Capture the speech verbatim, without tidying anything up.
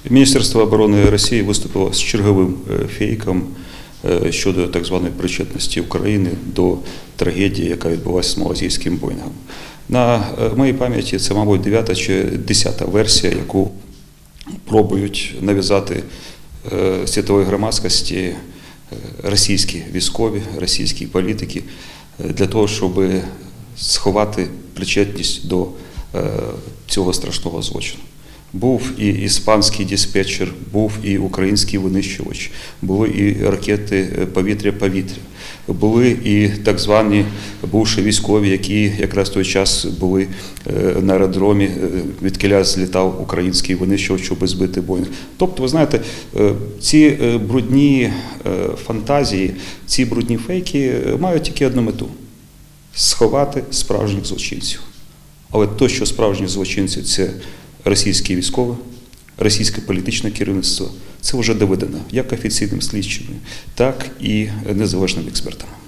Міністерство оборони Росії виступило з черговим фейком щодо так званої причетності України до трагедії, яка відбулася з малазійським Боїнгом. На моїй пам'яті це, мабуть, дев'ята чи десята версія, яку пробують нав'язати світовій громадськості російські військові, російські політики для того, щоб сховати причетність до цього страшного злочину. Був і іспанський диспетчер, був і український винищувач, були і ракети повітря-повітря, були і так звані бувші військові, які якраз в той час були на аеродромі, відкіля злітав український винищувач, щоб збити Боїнг. Тобто, ви знаєте, ці брудні фантазії, ці брудні фейки мають тільки одну мету – сховати справжніх злочинців. Але то, що справжні злочинці – це російські військові, російське політичне керівництво, це вже доведено як офіційним слідчими, так і незалежними експертами.